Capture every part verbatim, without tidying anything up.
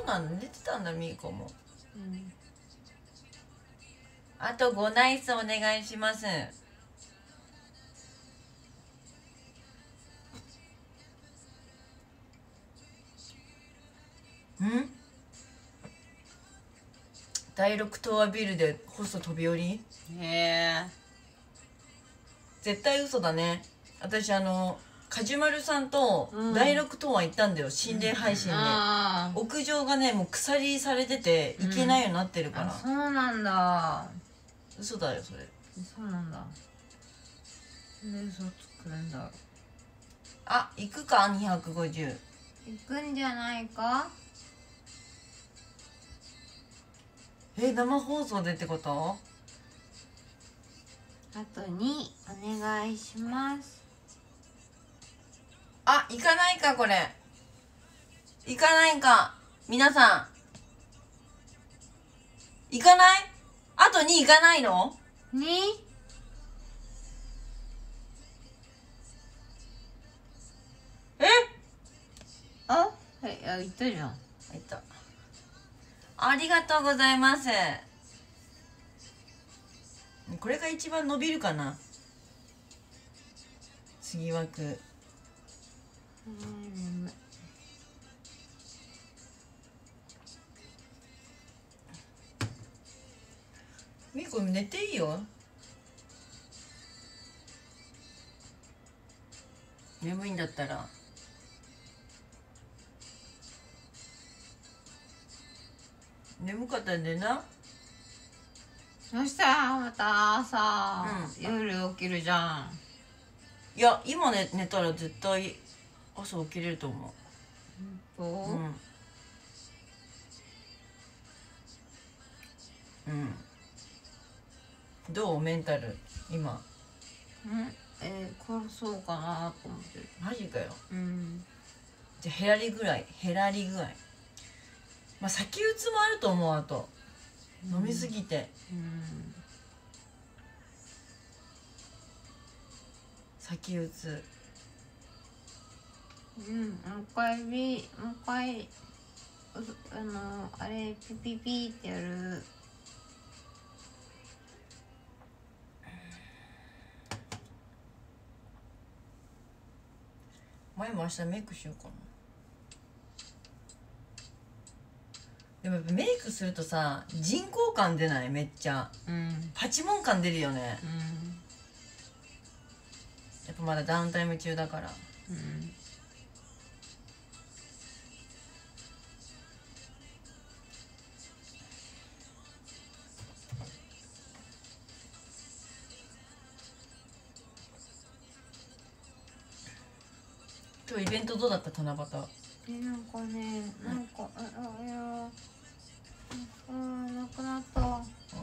なんだ、寝てたんだみーこも。 うん、 あとごナイスお願いします。んだいろく棟ビルでホスト飛び降り。 へえ。 絶対嘘だね。私あのカジュマルさんとだいろく棟は行ったんだよ、心霊配信で、うん、屋上がねもう鎖されてて行けないようになってるから、うん、 そうなんだ。 嘘だよそれ。 そうなんだ。で嘘つくんだろう。 あ、行くかにひゃくごじゅう。 行くんじゃないか。 え、生放送でってこと？ あとにお願いします。 あ、行かないかこれ。行かないか皆さん。行かない？あとに行かないの？ に？ え？ あ、はい、あ、行ったじゃん。 行った。ありがとうございます。これが一番伸びるかな。次枠。うん、眠い。みーこ寝ていいよ。眠いんだったら。眠かったら寝な。 そしたらまた朝、うん、夜起きるじゃん。 いや今寝寝たら絶対朝起きれると思う。 本当？ うん、うん、どうメンタル今？ うん、えー、殺そうかなと思ってる。 マジかよ。 うん、 じゃあヘラリぐらい、ヘラリ具合。まあ先打つもあると思う。あと、うん、飲みすぎて、うん、先打つ。 うん、もう一回ビもう一回あのあれピピピってやる。 前も明日メイクしようかな。でもやっぱメイクするとさ人工感出ない？めっちゃ、うん、パチモン感出るよね、うん、やっぱまだダウンタイム中だから、うん、今日イベントどうだった？七夕。 え、なんかね、なんか、あ、あ、いや、あ、なくなった。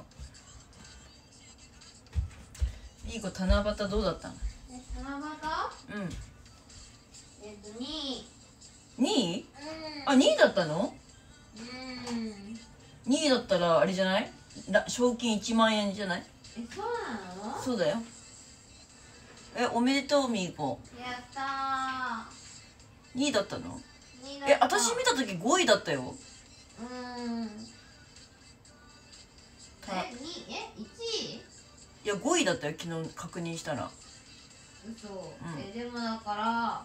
いい子、七夕どうだったの？ え、七夕？うん。えっと、にい。 にい？ うん。 あ、にいだったの？ うん。 にいだったら、あれじゃない？賞金いちまんえんじゃない？ え、そうなの？ そうだよ。え、おめでとう、みーこ。 やったー。 にいだったの？ にいだった。 え、私見たときごいだったよ。 うん。え、に、え、いちい？ いや、ごいだったよ、昨日確認したら。 嘘。うん、え、でもだから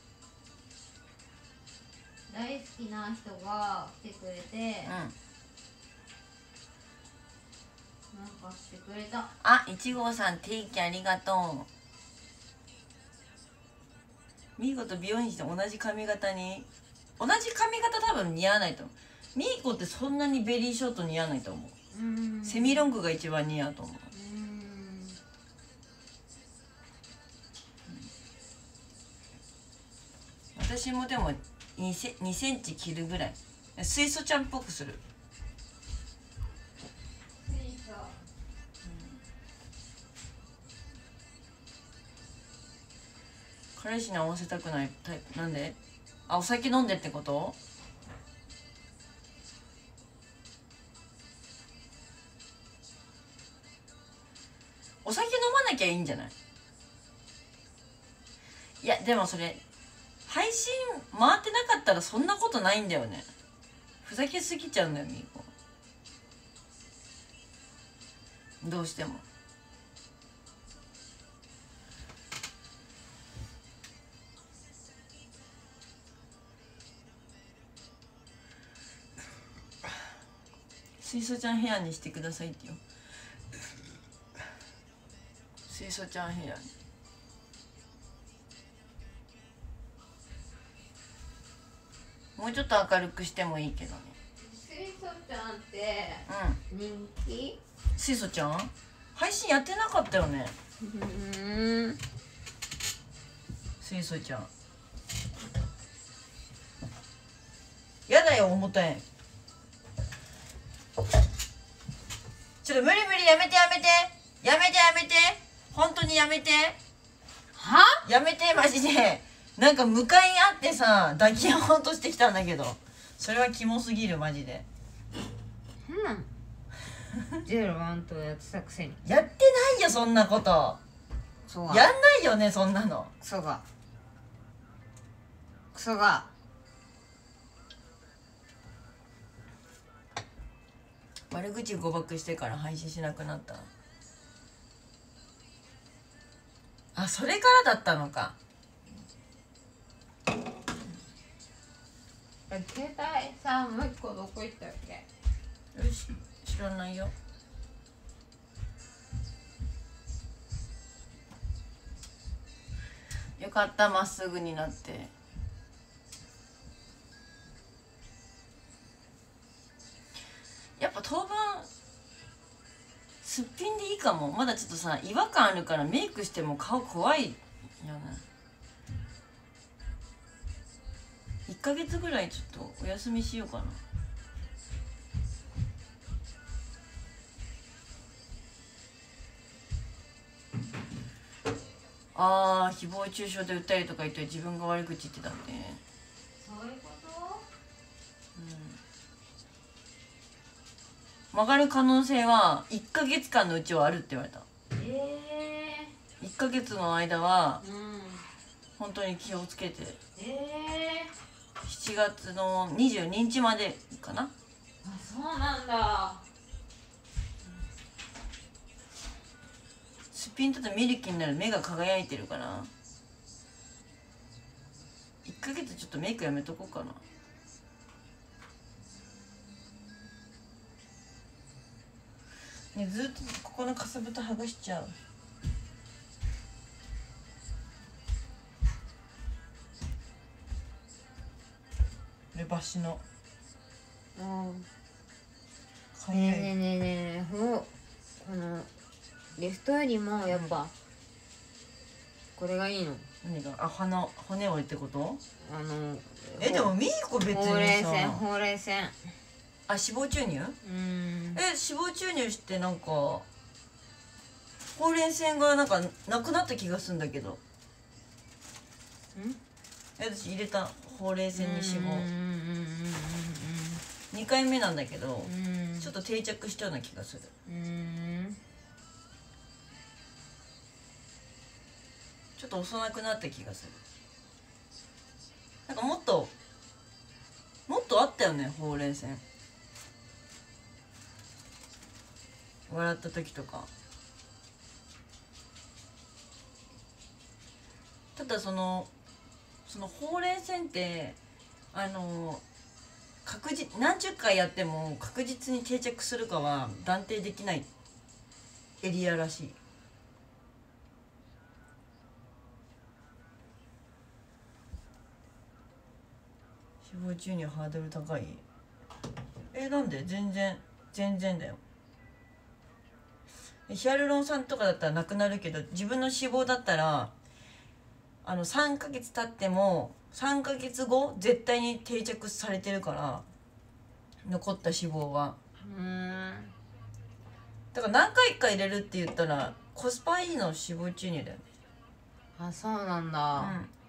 大好きな人が来てくれて、うん、なんかしてくれた。 あ、いちごうさん、テイキありがとう。みーこと美容院して同じ髪型に、同じ髪型多分似合わないと思う。みーこってそんなにベリーショート似合わないと思う。うん、セミロングが一番似合うと思う。うん、私もでも 2, セにセンチ切るぐらい、水素ちゃんっぽくする。彼氏に合わせたくないタイプ。なんで？あ、お酒飲んでってこと？お酒飲まなきゃいいんじゃない？いやでもそれ配信回ってなかったらそんなことないんだよね。 ふざけすぎちゃうんだよみーこ、どうしても。水素ちゃんヘアにしてくださいってよ。水素ちゃんヘアに。もうちょっと明るくしてもいいけどね。 水素ちゃんって人気？ 水素ちゃん配信やってなかったよね。 うん水素ちゃんやだよ重たい。ちょっと無理無理、やめてやめてやめてやめて、本当にやめて。 は？やめてマジで。なんか向かい合ってさ抱き合おうとしてきたんだけど、それはキモすぎるマジで。 うんゼロワンとやってたくせに。 やってないよそんなこと。 そうやんないよねそんなの。 クソがクソが悪口誤爆してから配信しなくなった。あ、それからだったのか。 携帯さ、もう一個どこ行ったっけ？ よし、知らないよ。よかった、まっすぐになって。やっぱ当分すっぴんでいいかも。まだちょっとさ違和感あるからメイクしても顔怖いよね。いっかげつぐらいちょっとお休みしようかな。あー、誹謗中傷で訴えるとか言って自分が悪口言ってたんで。 そういうこと？ うん、曲がる可能性はいっかげつかんのうちはあるって言われた。 えー、いっかげつの間は、 うん、 本当に気をつけて。 えー、しちがつのにじゅうににちまでかな。 あ、そうなんだ。 すっぴんだと見る気になる、目が輝いてるから、いっかげつちょっとメイクやめとこうかな。ね、ずっとここのかさぶた剥がしちゃう。レバシの。 うん。ねえねえねえねえ、ほこのリフトよりもやっぱ、うん、これがいいの。 何が？あ、鼻骨折りってこと？ あのえ、でもミーコ別にさ、 ほうれい線ほうれい線。 あ、脂肪注入？ うん。 え、脂肪注入してなんかほうれい線がなんかなくなった気がするんだけど。ん？え、私入れたほうれい線に脂肪。にかいめなんだけど、ちょっと定着したような気がする。うん。ちょっと遅くなった気がする。なんかもっともっとあったよね、ほうれい線。笑った時とか。ただそのそのほうれい線ってあの確実何十回やっても確実に定着するかは断定できないエリアらしい。脂肪注入ハードル高い。え、なんで？全然全然だよ。ヒアルロン酸とかだったらなくなるけど、自分の脂肪だったらあのさんかげつ経ってもさんかげつご絶対に定着されてるから、残った脂肪は。うん。だから何回か入れるって言ったらコスパいいの脂肪注入だよね。 あ、そうなんだ。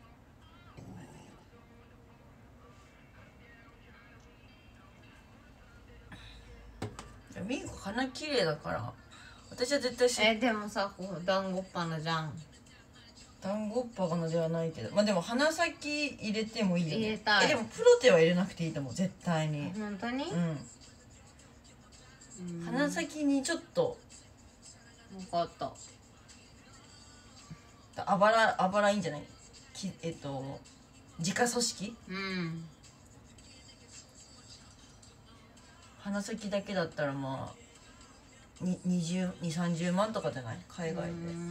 うん。ミーコ鼻綺麗だから私は絶対し。 え、でもさ、こう団子っ鼻じゃん。 団子っ鼻ではないけど、まあでも鼻先入れてもいいよね。 入れたい。 えでもプロテは入れなくていいと思う、絶対に。 本当に？ うん。鼻先にちょっと。 分かった。 あばら、あばらいいんじゃない？きえっと自家組織？ うん。 鼻先だけだったらまあににじゅう、にじゅう、さんじゅうまんとかじゃない？海外で。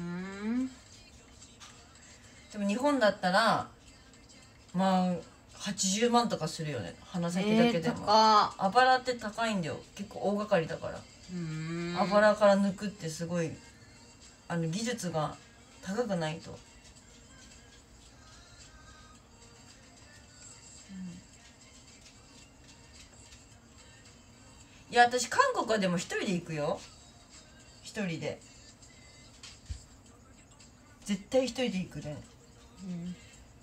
でも日本だったらまあはちじゅうまんとかするよね、鼻先だけでも。えー、あばらって高いんだよ、結構大掛かりだから。あばらから抜くってすごいあの技術が高くないと。うん、いや私韓国はでも一人で行くよ、一人で絶対一人で行くね。うん、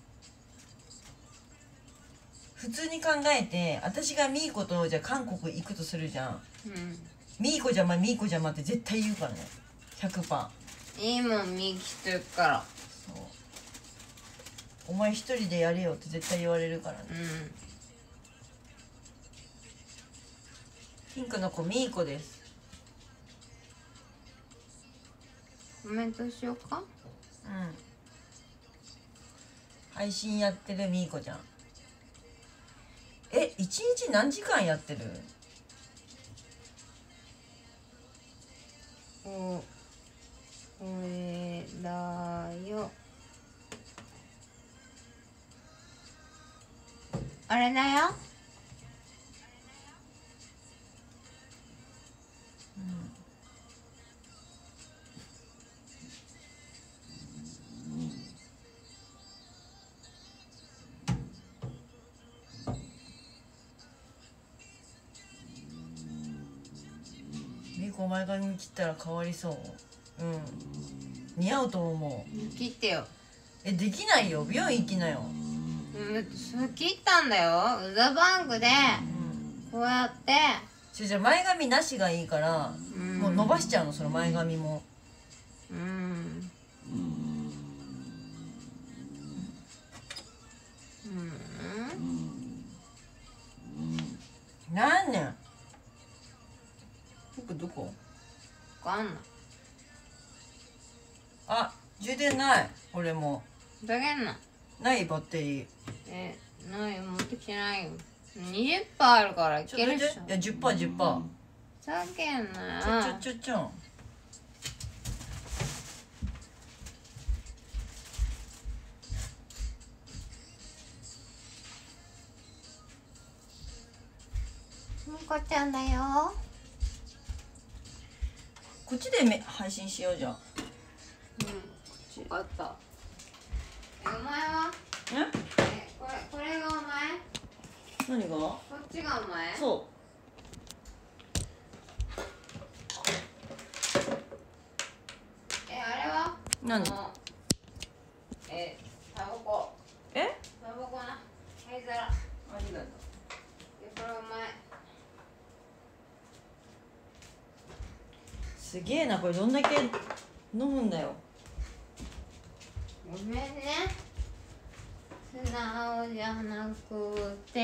普通に考えて私がミーコとじゃあ韓国行くとするじゃん、うん、ミーコ邪魔ミーコ邪魔って絶対言うからね、 ひゃくパーセント。 いいもんミーキしてるから。そう、 お前一人でやれよって絶対言われるからね。うん、ピンクの子ミーコです。 コメントしようか。うん、 配信やってるミーコちゃん。え、一日何時間やってる？ お、これだよ。あれだよ。 お前が切ったら変わりそう。うん、似合うと思う。切ってよ。 え、できないよ、美容院行きなよ。 うん、それ切ったんだよ、ウザバンクで、うん、こうやってじゃじゃ前髪なしがいいから、うん、もう伸ばしちゃうの、その前髪も。うん、うん、何年僕どこわかんない。 あ、充電ない。俺もだけんなないバッテリー。 え、ないよ、持ってきてないよ。にじゅっパーセントあるからいけるっしょ。 いや じゅっパーセント、じゅっパーセント。 ざけんなよ。 ちょちょちょちょむこちゃんだよ。 こっちでめ配信しようじゃん。うん、 分かった。え、お前は？え？え、これ、これがお前？ 何が？こっちがお前？ そう。 え、あれは？ 何？ え、タバコ。 え？ タバコな。灰皿。ありがとう。 え、これお前。 すげえな、これどんだけ飲むんだよ。 ごめんね。素直じゃなくて。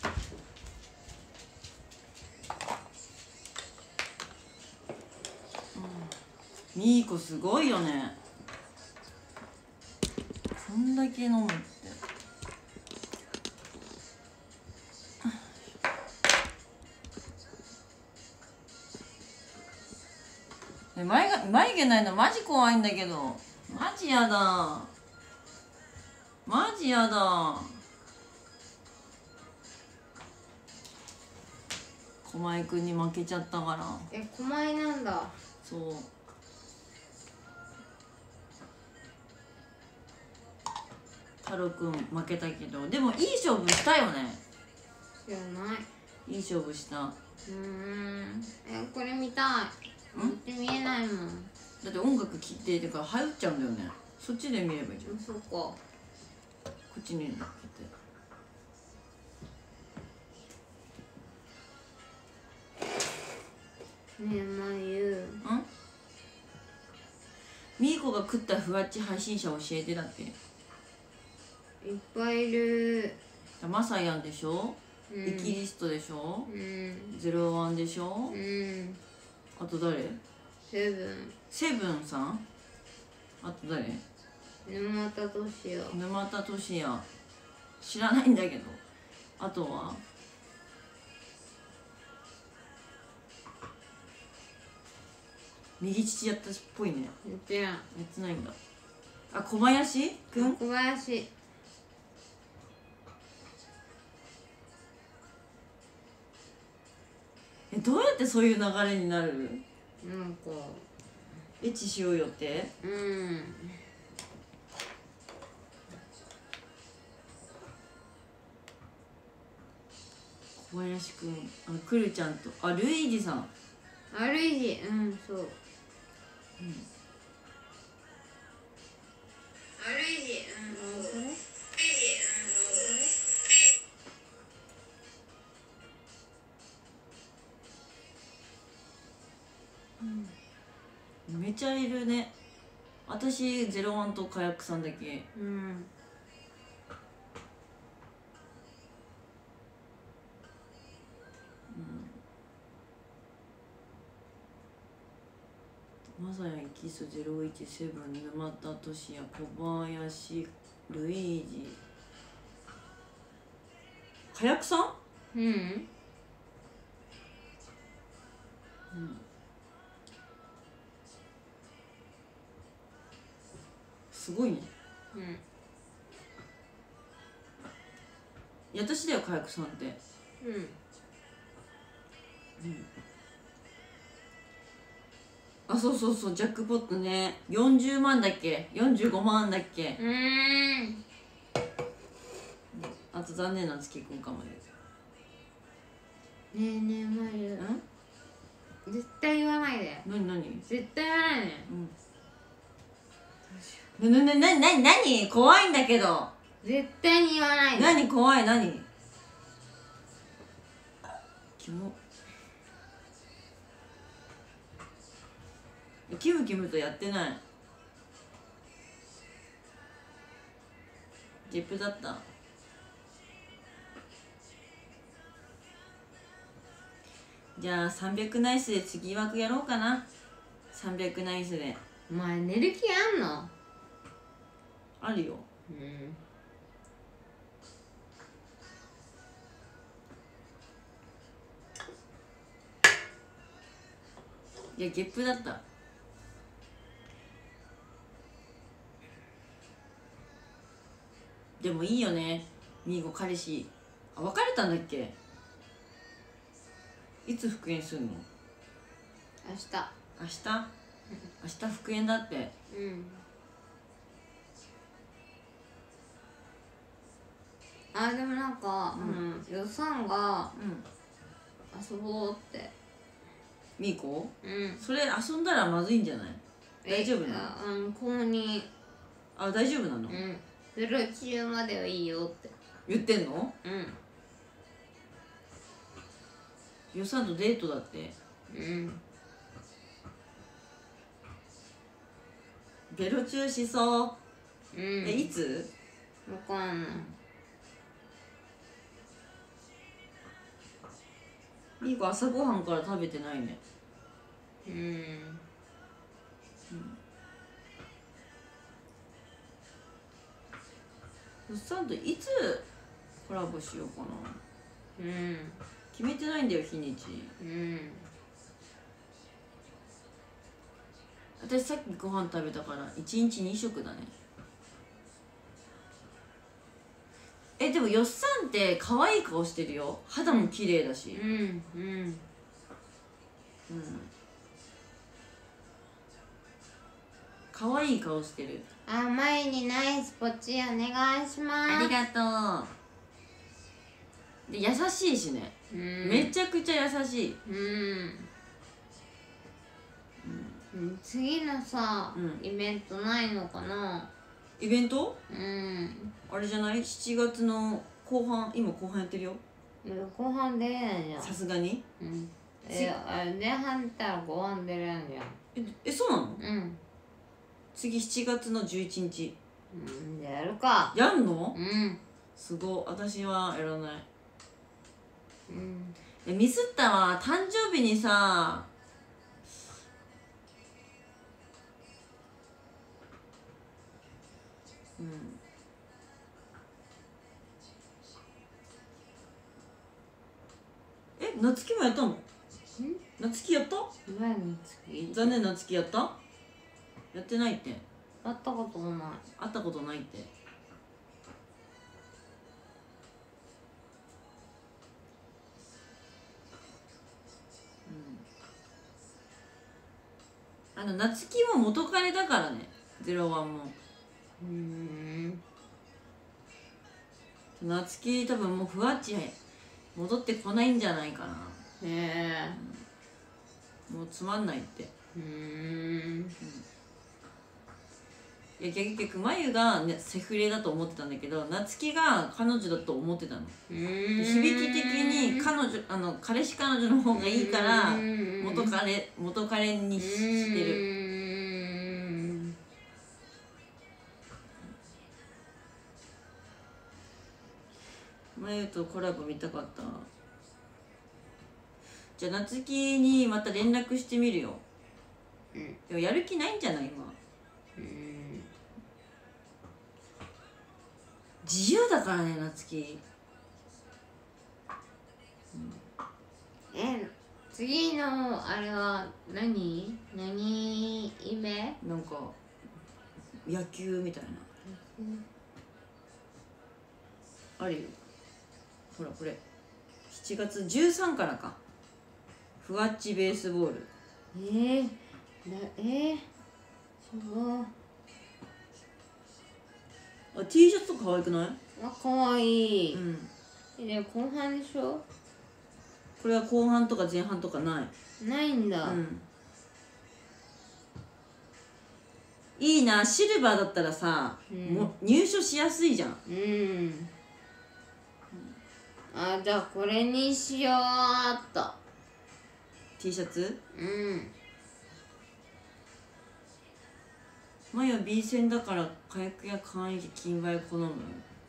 うん、ミーコすごいよね。こんだけ飲むって。眉が眉毛ないのマジ怖いんだけど。マジやだ、マジやだ。狛江くんに負けちゃったから。 え、狛江なんだ。 そう。太郎くん負けたけど、でもいい勝負したよね。 知らない。 いい勝負した。うーん。え、これ見たい。んって見えないもん。 だって音楽聴いてるから入っちゃうんだよね。そっちで見ればいいじゃん。 そっか。 こっちに乗っけて。 ねえ、まゆ。 ん？ みーこが食ったふわっち配信者教えてだって。 いっぱいいる。 マサヤンでしょ、 うん、 エキリストでしょ、 うん、 ゼロワンでしょ、 うん、 あと誰？ セブン、 セブンさん、あと誰？ 沼田俊也、 沼田俊也、知らないんだけど。あとは右乳やったっぽいね。 やってない。 やってないんだ。あ、小林くん、 小林。 え、どうやってそういう流れになる？ なんかエッチしようよって。 うん。 小林くん、あのくるちゃんと、あ、ルイージさん。 あるいじ、うん、そう。うん。あるいじ、うん、そう。 うん、めちゃいるね。私ゼロワンとカヤックさんだけ。 うん。 まさやエキスゼロいちセブン、沼田俊也、小林、ルイージ、カヤックさん？ うん。 うん。すごいね。 うん。 いや、私だよ、カヤックさんって。 うん。 うん。あ、そうそうそう、ジャックポットね、よんじゅうまんだっけ、よんじゅうごまんだっけ。 うーん。 あと残念な月くんかもです。 ねえねえマリュ、 ん？ 絶対言わないで。 なになに？ 絶対言わないで。 うん。ななななななに？怖いんだけど。 絶対に言わないで。 なに怖い、なに？キモ。キムキムとやってない。ゲップだった。じゃあさんびゃくナイスで次枠やろうかな。さんびゃくナイスで。 お前寝る気あんの？ あるよ。 うん。 いや、ゲップだった。でもいいよね、ミーゴ彼氏。あ、別れたんだっけ？いつ復縁するの？ 明日。 明日？明日復縁だって。 うん。あ、でもなんか、うん、予算が遊ぼうって。 ミーコ？ うん。 それ遊んだらまずいんじゃない？大丈夫なの？ あ、うん、公認。 あ、大丈夫なの？ うん。ゼロ中まではいいよって言ってんの？ うん。 予算とデートだって。 うん。 ベロ中しそう。 うん。 え、いつ？ わかんない。 ミーコ朝ごはんから食べてないね。 うん。 うん。予算といつコラボしようかな。 うん。 決めてないんだよ、日にち。 うん。 私さっきご飯食べたからいちにちに食だね。え、でもよっさんって可愛い顔してるよ。肌も綺麗だし。 うん。うん。うん。 可愛い顔してる。 あ、前にナイスポチお願いします。 ありがとう。で、優しいしね。うん、めちゃくちゃ優しい。 うん。うん、次のさ、うん、イベントないのかな。 イベント？ うん。 あれじゃない？しちがつの後半、今後半やってるよ。 後半出れないじゃん。 さすがに。 うん。え、あれ前半出たら後半出れないじゃん。 え、え、そうなの？ うん。 次しちがつのじゅういちにち。 うん、じゃあやるか。 やんの？ うん。 すごい。私はやらない。 うん。 え、ミスったわ。誕生日にさ、うん。え、夏希もやったの？ん？夏希やった？ 前の月。 残念、夏希やった？やってないって。 会ったこともない。 会ったことないって。あの夏希も元彼だからね、ゼロワンも。 うん。 夏希多分もうふわっち戻ってこないんじゃないかな。 ねえ、 うん、もうつまんないって。 うん、うん、 いや結局まゆが、ね、セフレだと思ってたんだけど、夏希が彼女だと思ってたの。響き的に彼女あの彼氏彼女の方がいいから元彼元彼にしてる。まゆとコラボ見たかった。じゃあ夏希にまた連絡してみるよ。うん、でもやる気ないんじゃない今。うん、自由だからね夏希。 うん、え次のあれは何何夢？ なんか野球みたいな、うん、あるよ。ほらこれしちがつじゅうさんからか。ふわっちベースボール。 えー、なえー、すごい。 あ、T シャツとか可愛くない？ あ、可愛い。うん。 で後半でしょ？ これは後半とか前半とかない。 ないんだ。うん。 いいな、シルバーだったらさ、うん、も入所しやすいじゃん。うん。 あ、じゃあこれにしようっと。 T シャツ？ うん。 マヤ B 線だから火薬や簡易金売好む。うん。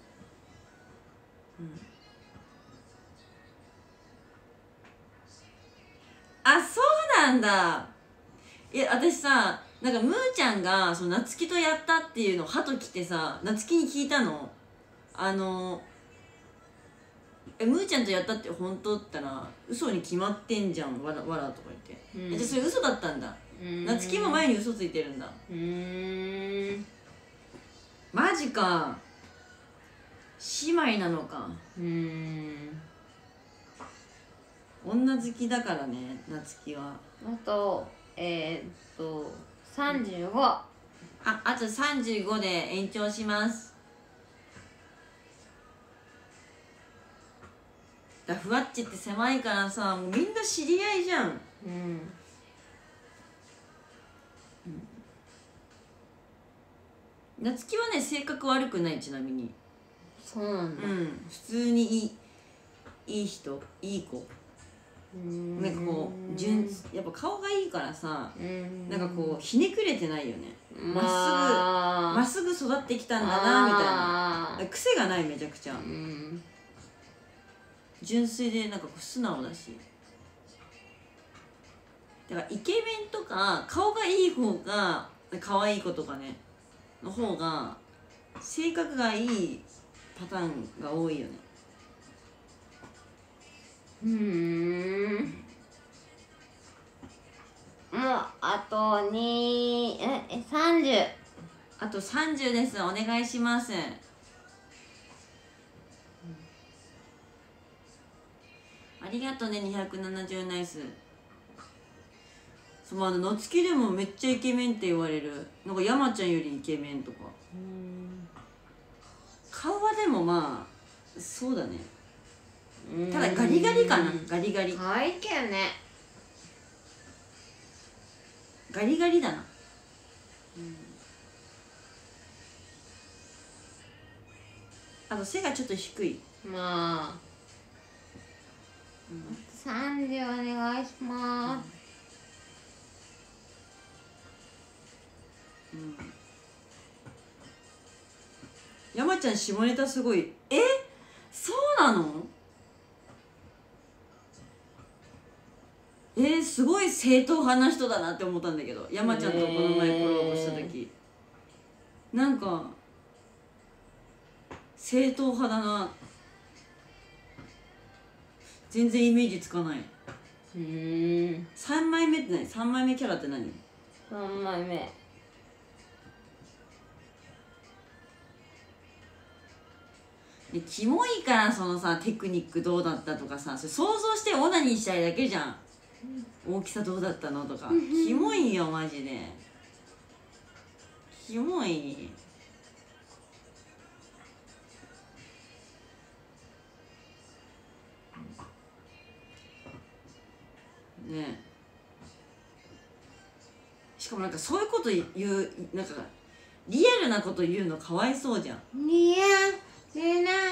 あ、そうなんだ。いや私さ、なんかむーちゃんがその夏希とやったっていうのをハト来てさ、夏希に聞いたの。あのえむーちゃんとやったって本当って言ったら嘘に決まってんじゃんわらわらとか言って、うん、えじゃあそれ嘘だったんだ。夏希も前に嘘ついてるんだ。うーん、マジか。姉妹なのか。うーん、女好きだからね夏希は。 あとえー、っとさんじゅうご、ああとさんじゅうごで延長します。だふわっちって狭いからさ、もうみんな知り合いじゃん。うん、うん、夏希はね性格悪くない。ちなみにそうなんだ。 うん、普通にいいいい人、いい子。なんかこう純やっぱ顔がいいからさ、なんかこうひねくれてないよね。まっすぐまっすぐ育ってきたんだなみたいな。癖がない。めちゃくちゃ純粋でなんかこう素直だし、だからイケメンとか顔がいい方が可愛い子とかねの方が性格がいいパターンが多いよね。 うーん、もうあとにええさんじゅう。 あとさんじゅうです。お願いします。ありがとねにひゃくななじゅうナイス。そう、あの夏希でもめっちゃイケメンって言われる。なんか山ちゃんよりイケメンとか。うん、顔はでもまあそうだね。ただガリガリかな。ガリガリ。 可愛いけどね。 ガリガリだな。うん、あと背がちょっと低い。 まあ、うん、さんじゅうお願いします。 うん、うん山ちゃん下ネタすごい。え、そうなの？えー、すごい正統派な人だなって思ったんだけど、山ちゃんとこの前コラボした時、えー、なんか正統派だな。全然イメージつかない。うん、さんまいめって何？ さん 枚目キャラって何？ さんまいめでキモいから、そのさテクニックどうだったとかさ、それ想像してオナニーしたいだけじゃん。大きさどうだったのとかキモいよマジで。キモい。ね、しかもなんかそういうこと言う、なんかリアルなこと言うのかわいそうじゃん。 リアルな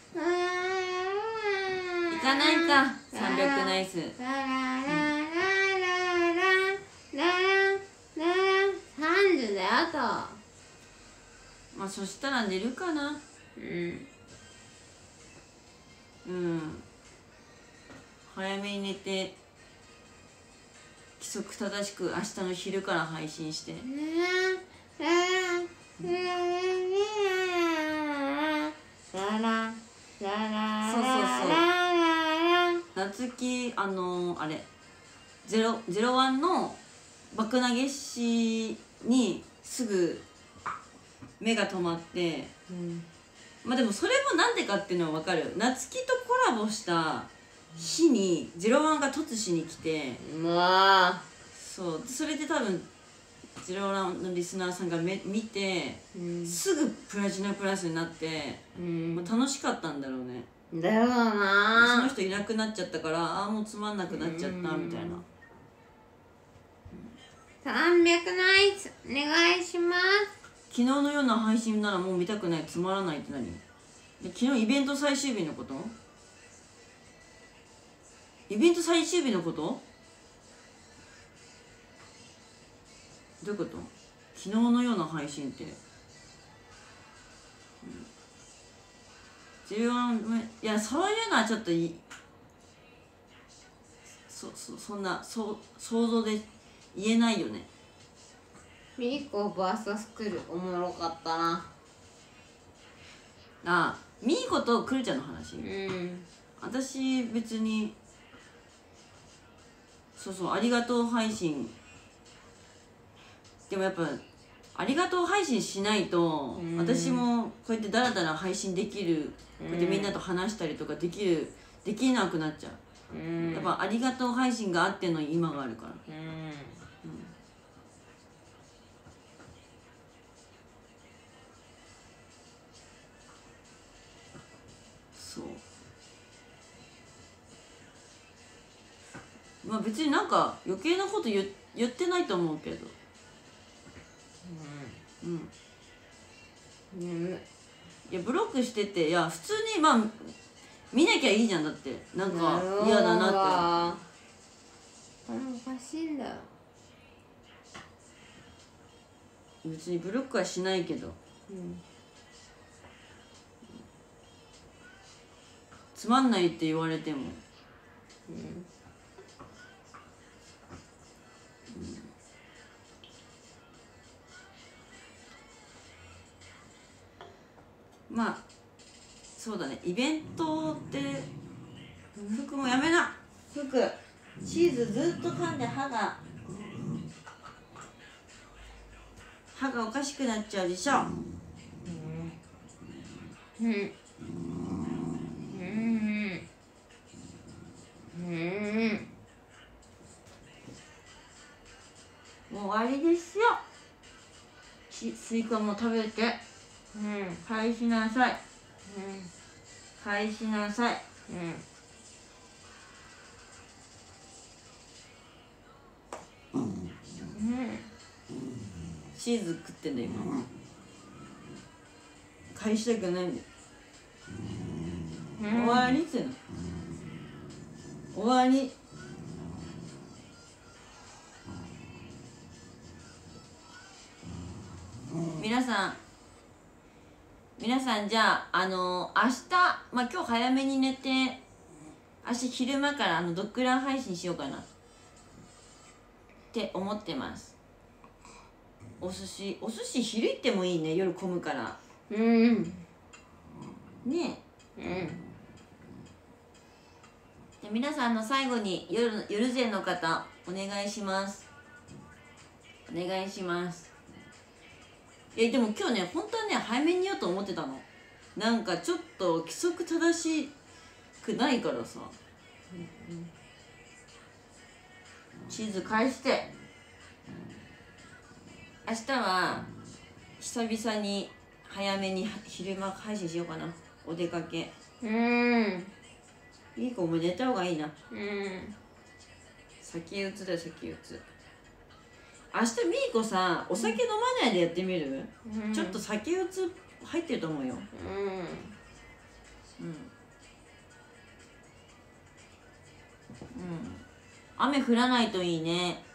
行かないかさんびゃくナイス。 ララララララララさんじゅうだよあと。 まあそしたら寝るかな。うんうん早めに寝て規則正しく明日の昼から配信して。そうそうそう夏希、あのー、あれゼロゼロワンの爆投げ師にすぐ目が止まって、うん、まあでもそれもなんでかっていうのは分かる。夏希とコラボした日にゼロワンが突しに来て、まあそうそれで多分ゼロワンのリスナーさんがめ見て、うん、すぐプラチナプラスになって、うんまあ、楽しかったんだろうね。 だろうな。 その人いなくなっちゃったから、ああもうつまんなくなっちゃったみたいな、うん、 さんびゃくナイスお願いします。 昨日のような配信ならもう見たくない、つまらないって何で、昨日イベント最終日のこと？イベント最終日のこと？どういうこと？昨日のような配信って、うん、じゅうよんめいやそういうのはちょっといそそそんなそ想像で言えないよね。 ミーコ ブイエス クールおもろかったな。ああミーコとクルちゃんの話。うん私別にそうそうありがとう配信でもやっぱありがとう配信しないと、うん、私もこうやってダラダラ配信できる、こうやってみんなと話したりとかできるできなくなっちゃう、うん、やっぱありがとう配信があっての今があるから、うんうん、そうまあ別になんか余計なこと言言ってないと思うけど、うん、うん、いやブロックしてて、いや普通にまあ見なきゃいいじゃん。だってなんか嫌だなって。あれおかしいんだよ。 別にブロックはしないけど、うん、つまんないって言われても、うんうん、まあそうだね、イベントって服もやめな。服チーズずっと噛んで歯が歯がおかしくなっちゃうでしょ。うんうんうんうんもう終わりですよ。ちスイカも食べて、うん、返しなさい、うん、返しなさい、うんうん、チーズ食ってんだよ今。返したくないんだよ、うん、終わりっていうの終わり。皆さん皆さんじゃああの明日、まあ、今日早めに寝て明日昼間からあのドッグラン配信しようかなって思ってます。お寿司お寿司昼行ってもいいね、夜混むから。 うんねえ、うん、じゃあ皆さんの最後に夜夜勢の方お願いします。お願いします。えでも今日ね本当はね早めに言おうと思ってたの。なんかちょっと規則正しくないからさ、うんうん、地図返して、明日は久々に早めに昼間配信しようかな。お出かけ。 うんいい子も寝た方がいいな。 うん先打つだよ、先打つ。明日みーこさお酒飲まないでやってみる、うん、ちょっと酒打つ入ってると思うよ。うんうんうん雨降らないといいね。